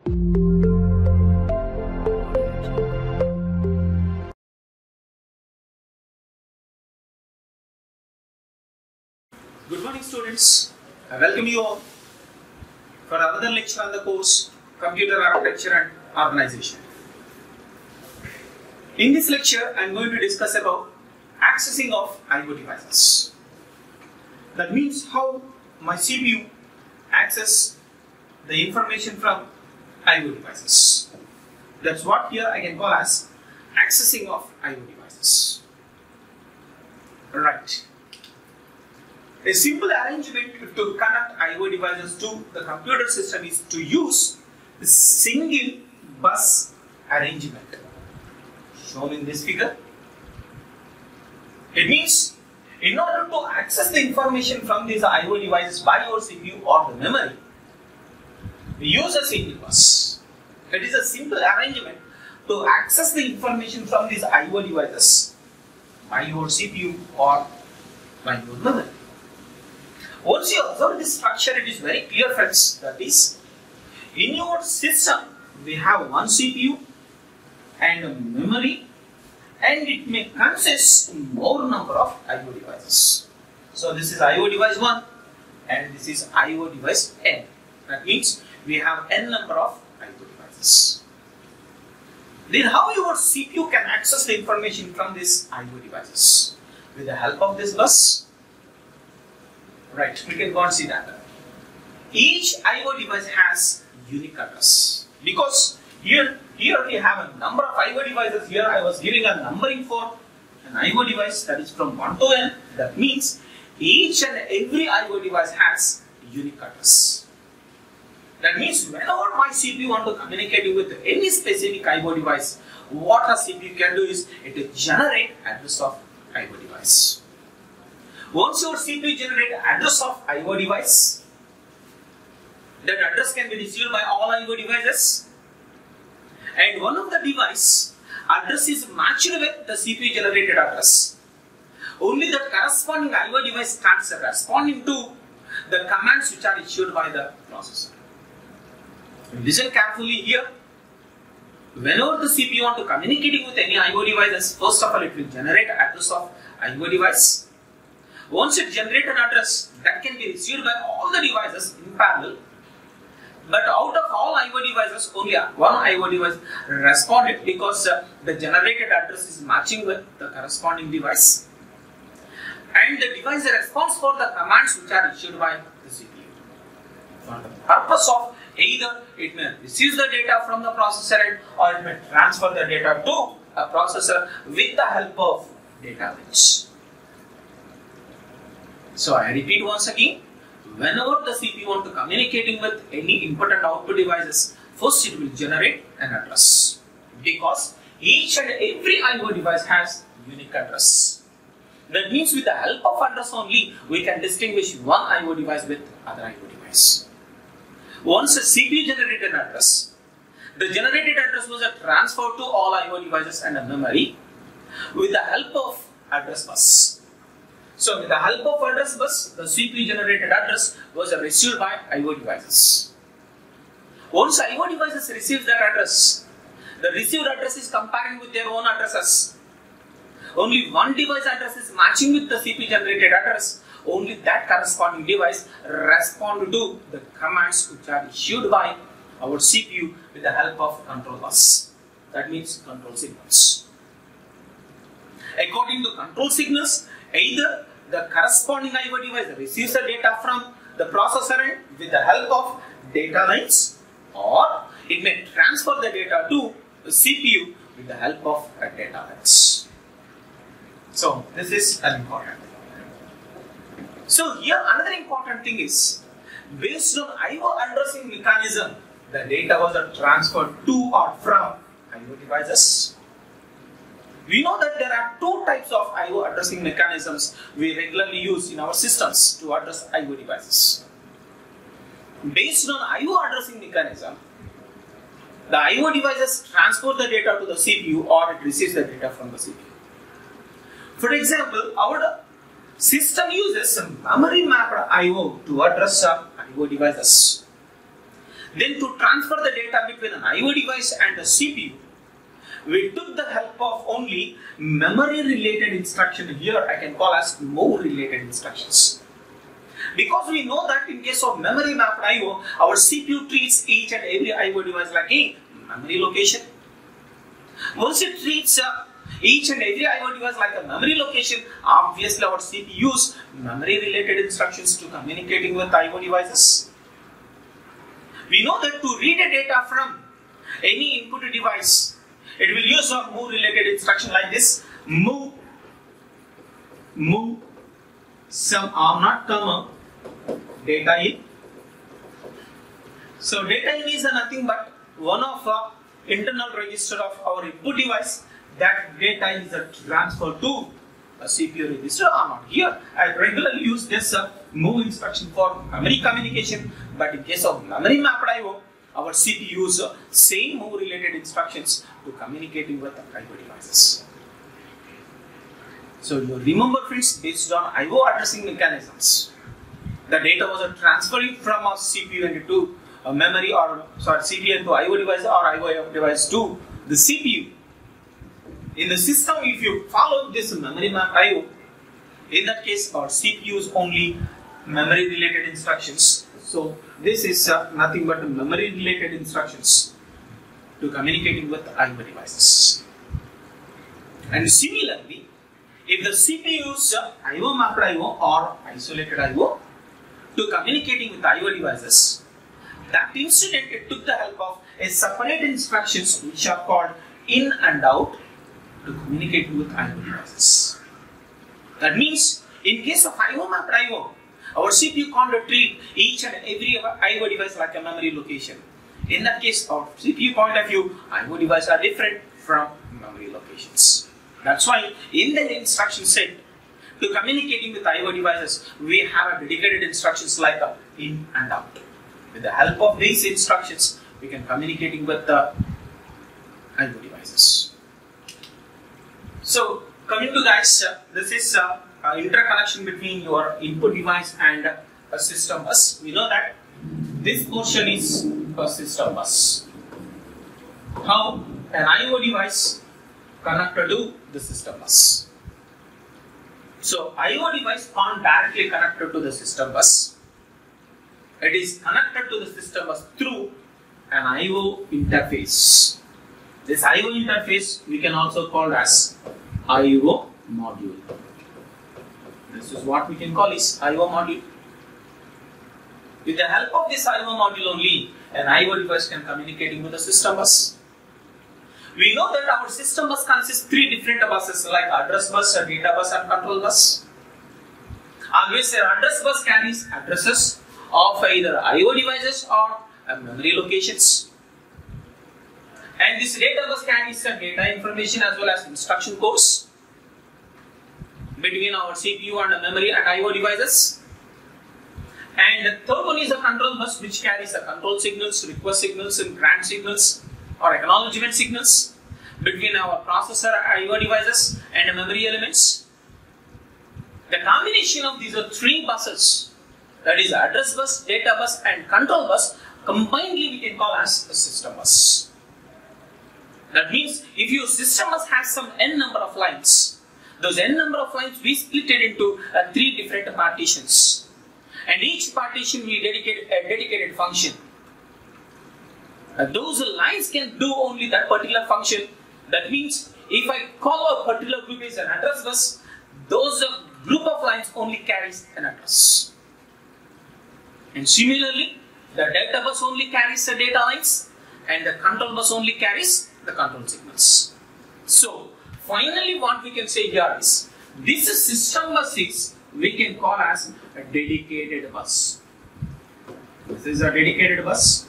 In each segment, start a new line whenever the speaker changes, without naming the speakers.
Good morning students, I welcome you all for another lecture on the course Computer Architecture and Organization. In this lecture I am going to discuss about accessing of I/O devices. That means how my CPU access the information from I/O devices. That's what here I can call as accessing of I/O devices. Right. A simple arrangement to connect I/O devices to the computer system is to use a single bus arrangement shown in this figure. It means in order to access the information from these I/O devices by our CPU or the memory, we use a single bus. It is a simple arrangement to access the information from these I/O devices by your CPU or by your memory. Once you observe this structure, it is very clear, friends. That is, in your system, we have one CPU and a memory, and it may consist more number of I/O devices. So this is I/O device 1 and this is I/O device n. That means we have n number of I/O devices. Then how your CPU can access the information from these I/O devices? With the help of this bus. Right, we can go and see that. Each I/O device has unique address. Because here we have a number of I/O devices. Here I was giving a numbering for an I/O device, that is from 1 to n. That means each and every I/O device has unique address. That means whenever my CPU want to communicate with any specific I/O device, what a CPU can do is it will generate address of I/O device. Once your CPU generates address of I/O device, that address can be received by all I/O devices, and one of the device address is matched with the CPU generated address. Only the corresponding I/O device starts responding to the commands which are issued by the processor. Listen carefully here. Whenever the CPU want to communicate with any I/O devices, first of all it will generate address of I/O device. Once it generates an address, that can be received by all the devices in parallel. But out of all I/O devices, only one I/O device responded because the generated address is matching with the corresponding device. And the device responds for the commands which are issued by the CPU. For the purpose of either it may receive the data from the processor end or it may transfer the data to a processor with the help of data links. So I repeat once again, whenever the CPU want to communicating with any input and output devices, first it will generate an address. Because each and every I/O device has unique address. That means with the help of address only, we can distinguish one I/O device with other I/O device. Once a CPU generated an address, the generated address was transferred to all I/O devices and a memory with the help of address bus. So with the help of address bus, the CPU generated address was received by I/O devices. Once I/O devices receive that address, the received address is comparing with their own addresses. Only one device address is matching with the CPU generated address. Only that corresponding device responds to the commands which are issued by our CPU with the help of control bus. That means control signals. According to control signals, either the corresponding I/O device receives the data from the processor end with the help of data lines, or it may transfer the data to the CPU with the help of data lines. So this is an important thing. So here another important thing is, based on I/O addressing mechanism, the data was transferred to or from I/O devices. We know that there are two types of I/O addressing mechanisms we regularly use in our systems to address I/O devices. Based on I/O addressing mechanism, the I/O devices transfer the data to the CPU or it receives the data from the CPU. For example, our system uses memory mapped I/O to address I/O devices. Then to transfer the data between between an I/O device and the CPU, we took the help of only memory related instruction. Here I can call as move related instructions. Because we know that in case of memory mapped I/O, our CPU treats each and every I/O device like a memory location. Once it treats each and every I/O device like a memory location, obviously our CPU use memory related instructions to communicating with I/O devices. We know that to read a data from any input device, it will use a move related instruction like this: move some not comma data in. So data in is nothing but one of internal register of our input device. That data is transferred to a CPU register or not. Here I regularly use this move instruction for memory communication, but in case of memory mapped I/O, our CPU use same move related instructions to communicating with the I/O devices. So you remember, friends, based on I/O addressing mechanisms, the data was transferring from a CPU into a memory, or CPU into I/O device or I/O device to the CPU. In the system, if you follow this memory mapped I/O, in that case our CPU is only memory related instructions. So this is nothing but memory related instructions to communicating with I/O devices. And similarly, if the CPU uses I/O mapped I/O or isolated I/O to communicating with I/O devices, that incident it took the help of a separate instructions which are called in and out to communicate with I/O devices. That means, in case of I/O mapped I/O, our CPU can't treat each and every I/O device like a memory location. In that case, our CPU point of view, I/O devices are different from memory locations. That's why in the instruction set to communicating with I/O devices, we have a dedicated instructions like in and out. With the help of these instructions, we can communicating with the I/O devices. So coming to guys, this is interconnection between your input device and a system bus. We know that this portion is a system bus. How an I/O device connected to the system bus. So I/O device can't directly connected to the system bus. It is connected to the system bus through an I/O interface. This I/O interface we can also call as I/O module. This is what we can call is I/O module. With the help of this I/O module only, an I/O device can communicating with the system bus. We know that our system bus consists three different buses like address bus, a data bus and control bus. Always an address bus carries addresses of either I/O devices or memory locations. And this data bus carries data information as well as instruction codes between our CPU and memory and I/O devices. And the third one is a control bus which carries the control signals, request signals and grant signals or acknowledgement signals between our processor, I/O devices and memory elements. The combination of these three buses, that is address bus, data bus and control bus, combinedly we can call as a system bus. That means if your system bus has some n number of lines, those n number of lines we split it into three different partitions. And each partition will dedicate a dedicated function. Those lines can do only that particular function. That means if I call a particular group as an address bus, those group of lines only carries an address. And similarly, the data bus only carries the data lines and the control bus only carries the control signals. So finally what we can say here is, this system bus is we can call as a dedicated bus. This is a dedicated bus.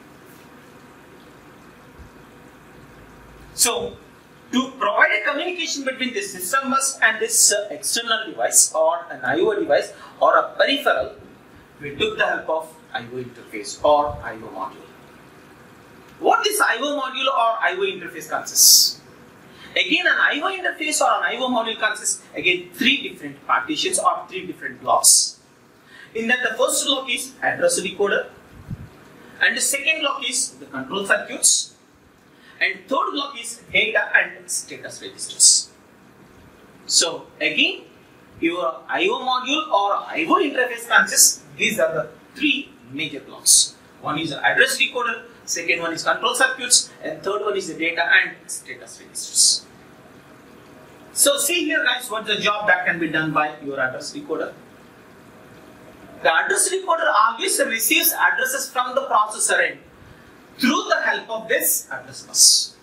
So to provide a communication between this system bus and this external device or an I/O device or a peripheral, we took the help of I/O interface or I/O module. What this I/O module or I/O interface consists? Again, an I/O interface or an I/O module consists again three different partitions or three different blocks. In that the first block is address decoder, and the second block is the control circuits. And third block is data and status registers. So again, your I/O module or I/O interface consists. These are the three major blocks. One is the address decoder, second one is control circuits, and third one is the data and status registers. So see here guys, what's the job that can be done by your address decoder. The address decoder always receives addresses from the processor end through the help of this address bus.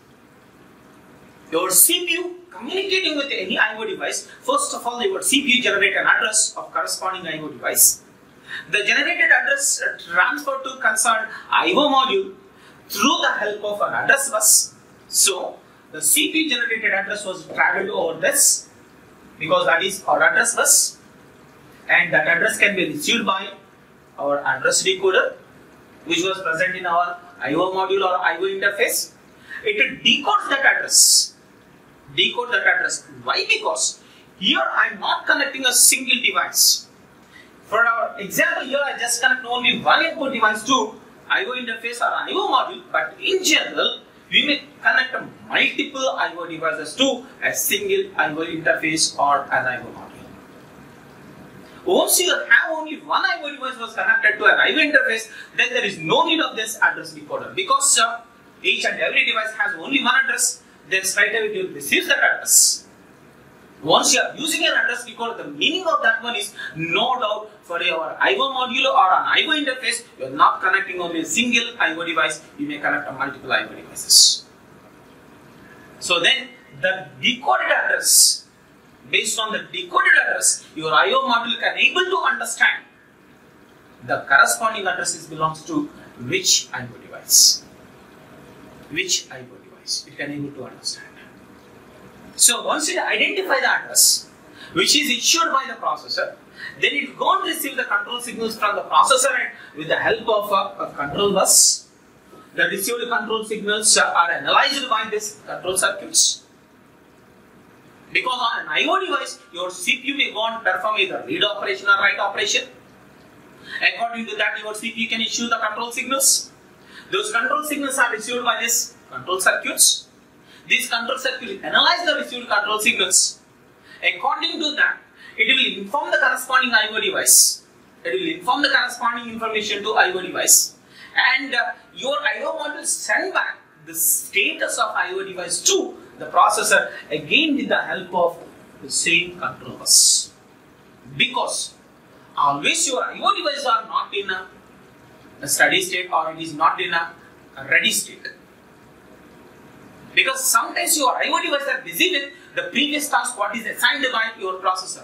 Your CPU communicating with any I/O device, first of all your CPU generate an address of corresponding I/O device. The generated address transferred to concerned I/O module through the help of an address bus. So the CPU generated address was traveled over this because that is our address bus, and that address can be received by our address decoder, which was present in our I/O module or I/O interface. It decodes that address. Decode that address. Why? Because here I am not connecting a single device. For our example, here I just connect only one input device to I/O interface or I/O module, but in general, we may connect multiple I/O devices to a single I/O interface or an I/O module. Once you have only one I/O device was connected to an I/O interface, then there is no need of this address decoder, because each and every device has only one address. Then straight away you receive that address. Once you are using an address decoder, the meaning of that one is no doubt for your I/O module or an I/O interface, you are not connecting only a single I/O device, you may connect multiple I/O devices. So then the decoded address, based on the decoded address, your I/O module can able to understand the corresponding addresses belongs to which I/O device. Which I/O device. It can able to understand. So once it identify the address which is issued by the processor, then it going to receive the control signals from the processor and with the help of a control bus. The received control signals are analyzed by this control circuits. Because on an I/O device, your CPU may go and perform either read operation or write operation. According to that, your CPU can issue the control signals. Those control signals are received by this control circuits. These control circuits analyze the received control signals. According to that, it will inform the corresponding I/O device. It will inform the corresponding information to I/O device. And your I/O module send back the status of I/O device to the processor again with the help of the same control bus. Because always your I/O devices are not in a steady state or it is not in a ready state. Because sometimes your I/O devices are busy with the previous task what is assigned by your processor.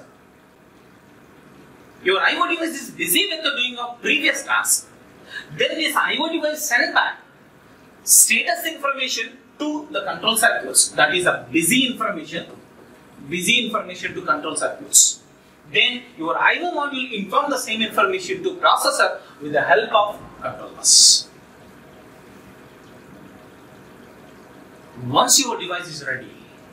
Your I/O device is busy with the doing of previous task. Then this I/O device send back status information to the control circuits. That is a busy information to control circuits. Then your I/O module inform the same information to processor with the help of control bus. Once your device is ready,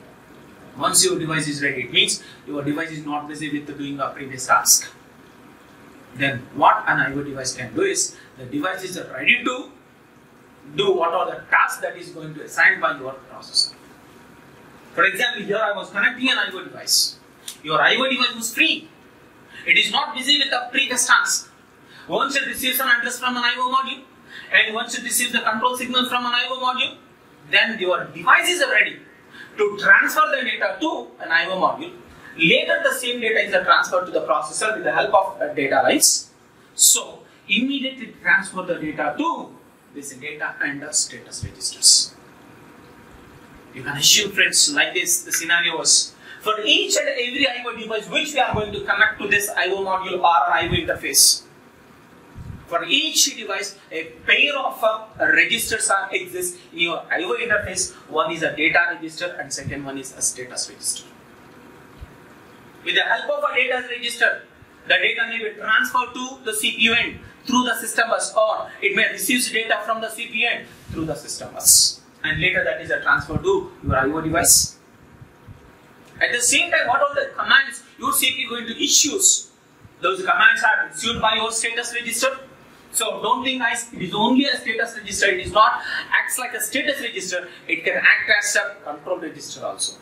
it means your device is not busy with doing a previous task. Then what an I/O device can do is, the device is ready to do what are the tasks that is going to be assigned by your processor. For example, here I was connecting an I/O device. Your I/O device was free. It is not busy with the previous task. Once it receives an address from an I/O module, and once it receives the control signal from an I/O module, then your device is ready to transfer the data to an I/O module. Later the same data is transferred to the processor with the help of data lines. So immediately transfer the data to this data and the status registers. You can assume, friends, like this the scenario was for each and every I/O device which we are going to connect to this I/O module or I/O interface. For each device, a pair of registers exist in your I/O interface. One is a data register and second one is a status register. With the help of a data register, the data may be transferred to the CPU end through the system bus, or it may receive data from the CPU end through the system bus. And later that is a transfer to your I/O device. At the same time, what are the commands your CPU going to issue? Those commands are received by your status register. So don't think guys, it is only a status register. It is not acts like a status register. It can act as a control register also.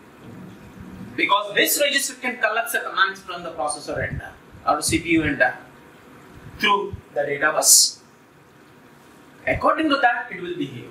Because this register can collect the commands from the processor end or CPU end through the data bus. According to that, it will behave.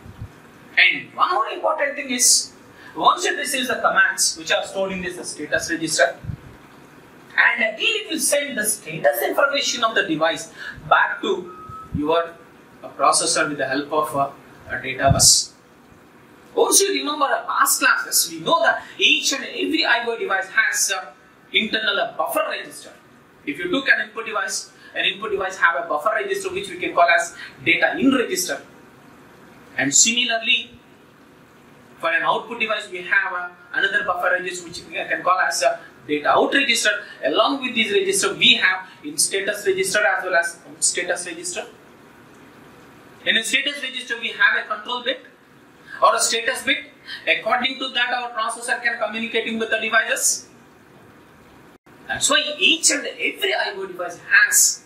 And one more important thing is, once it receives the commands which are stored in this status register, and again it will send the status information of the device back to your processor with the help of a data bus. Also, remember our past classes, we know that each and every I/O device has an internal buffer register. If you took an input device have a buffer register which we can call as data in register. And similarly, for an output device, we have another buffer register which we can call as a data out register. Along with this register, we have in status register as well as out status register. In a status register, we have a control bit or a status bit. According to that, our processor can communicating with the devices. That's why each and every I/O device has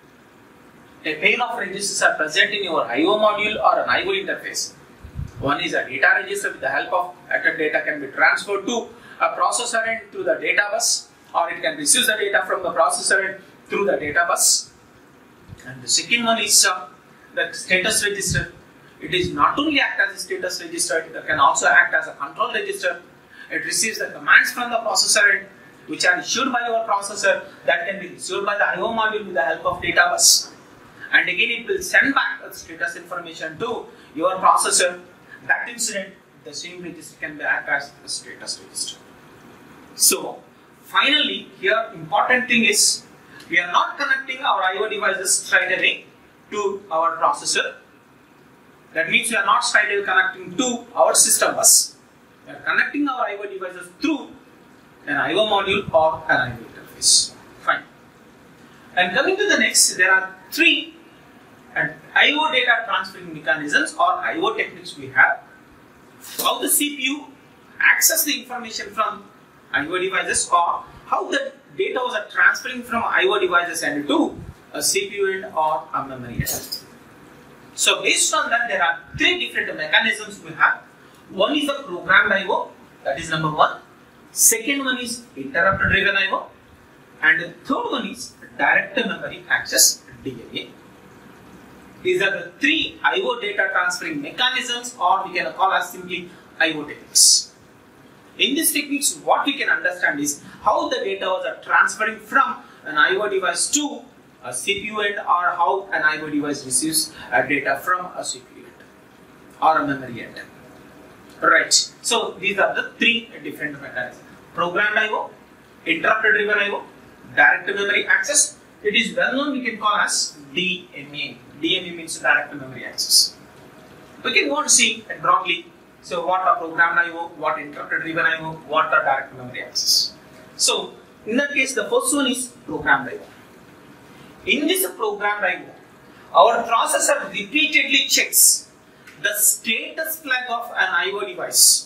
a pair of registers are present in your I/O module or an I/O interface. One is a data register with the help of that data can be transferred to a processor end through the data bus, or it can receive the data from the processor end through the data bus. And the second one is the status register. It is not only act as a status register, it can also act as a control register. It receives the commands from the processor end which are issued by your processor that can be received by the I/O module with the help of data bus. And again it will send back the status information to your processor. That incident, the same register can be act as a status register. So finally, here important thing is we are not connecting our I/O devices straight away to our processor. That means we are not straight away connecting to our system bus. We are connecting our I/O devices through an I/O module or an I/O interface. Fine. And coming to the next, there are three I/O data transferring mechanisms or I/O techniques we have. How the CPU access the information from I/O devices, or how the data was transferring from I/O devices and to a CPU end or a memory end. So based on that, there are three different mechanisms we have. One is the programmed I/O, that is number one. Second one is interrupt driven I/O, and the third one is direct memory access (DMA). These are the three I/O data transferring mechanisms, or we can call as simply I/O techniques. In these techniques, what we can understand is how the data was transferring from an I/O device to a CPU end, or how an I/O device receives data from a CPU end or a memory end. Right. So these are the three different mechanisms: programmed I/O, interrupt driven I/O, direct memory access. It is well known, we can call as DMA. DMA means direct memory access. We can go and see broadly. So what are programmed I/O, what interrupt driven I/O, what are direct memory access. So in that case, the first one is programmed I/O. In this programmed I/O, our processor repeatedly checks the status flag of an I/O device.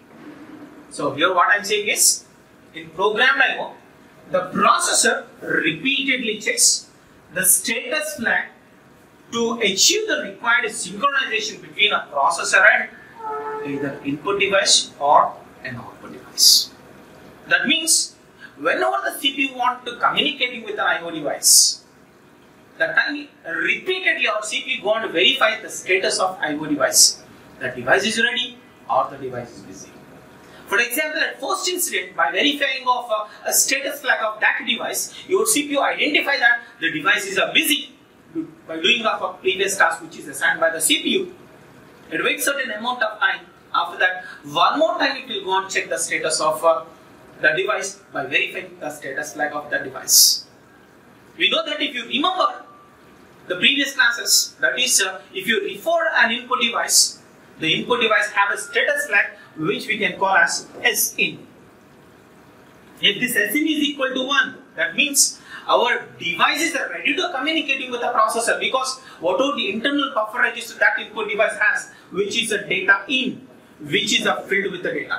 So here what I am saying is, in programmed I/O, the processor repeatedly checks the status flag to achieve the required synchronization between a processor and either input device or an output device. That means, whenever the CPU wants to communicating with an I/O device, that time repeatedly our CPU go and verify the status of I/O device. The device is ready or the device is busy. For example, at first incident, by verifying of a status flag of that device, your CPU identify that the device is busy by doing of a previous task which is assigned by the CPU. It waits certain amount of time. After that, one more time it will go and check the status of the device by verifying the status flag of the device. We know that if you remember the previous classes, that is, if you refer an input device, the input device have a status flag which we can call as SIN. If this SIN is equal to 1, that means our devices are ready to communicating with the processor, because whatever the internal buffer register that input device has, which is a data in, which is filled with the data.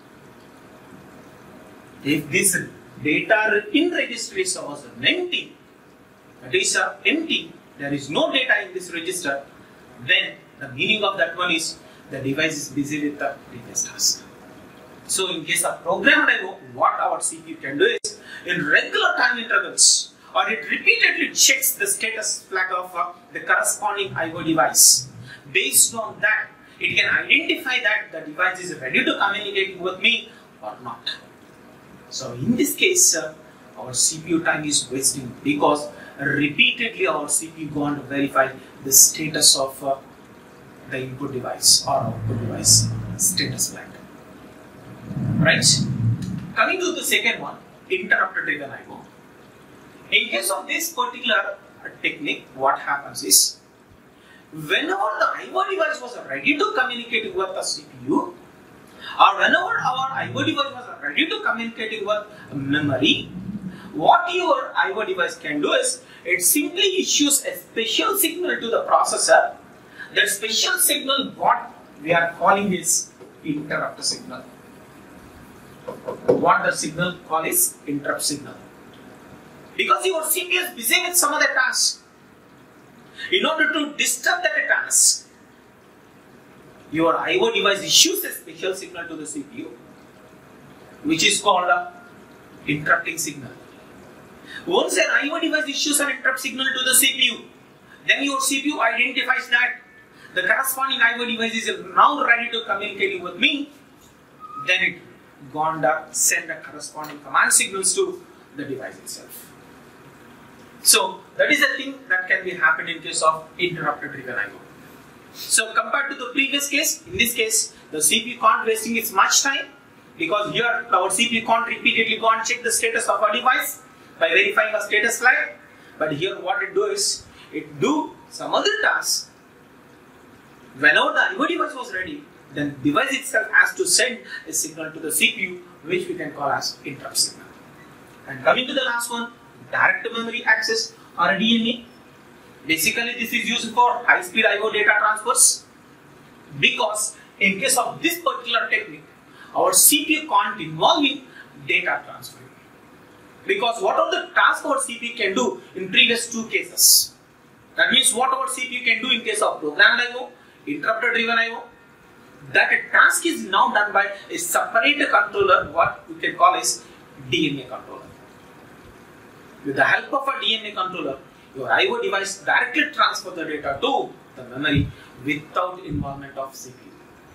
If this data in register is empty, that is empty, there is no data in this register, then the meaning of that one is the device is busy with the previous task. So in case of programmed I/O, what our CPU can do is, in regular time intervals, or it repeatedly checks the status flag of the corresponding I/O device. Based on that, it can identify that the device is ready to communicate with me or not. So in this case, our CPU time is wasting because repeatedly our CPU going to verify the status of the input device or output device status flag. Right? Coming to the second one, interrupt driven I/O. In case of this particular technique, what happens is, whenever the I/O device was ready to communicate with the CPU, or whenever our I/O device was ready to communicate with memory, what your I/O device can do is, it simply issues a special signal to the processor. That special signal, what we are calling is interrupt signal. What the signal call is interrupt signal. Because your CPU is busy with some other task. In order to disturb that task, your I/O device issues a special signal to the CPU, which is called a interrupting signal. Once an I/O device issues an interrupt signal to the CPU, then your CPU identifies that the corresponding I/O device is now ready to communicate with me. Then it gone to send the corresponding command signals to the device itself. So that is a thing that can be happened in case of interrupted driven I/O. So compared to the previous case, in this case the CPU can't wasting its much time, because here our CPU can't repeatedly go and check the status of a device by verifying a status flag. But here what it do is, it do some other task. Whenever the I/O device was ready, then device itself has to send a signal to the CPU, which we can call as interrupt signal. And coming to the last one, direct memory access or DMA. Basically this is used for high speed I/O data transfers, because in case of this particular technique, our CPU can't involve in data transfer. Because what are the tasks our CPU can do in previous two cases? That means what our CPU can do in case of programmed I/O, interrupted driven I/O, that task is now done by a separate controller, what we can call is DMA controller. With the help of a DMA controller, your I/O device directly transfers the data to the memory without involvement of CPU.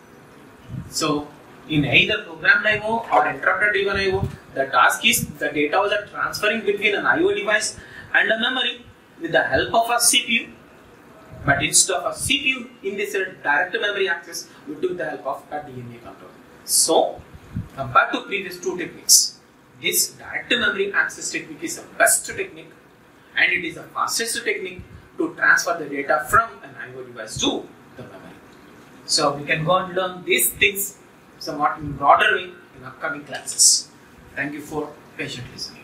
So in either programmed I/O or interrupted driven I/O, the task is the data was transferring between an I/O device and a memory with the help of a CPU. But instead of a CPU in this direct memory access, we took the help of a DMA controller. So compared to previous two techniques, this direct memory access technique is the best technique, and it is the fastest technique to transfer the data from an I/O device to the memory. So we can go and learn these things somewhat in broader way in upcoming classes. Thank you for patient listening.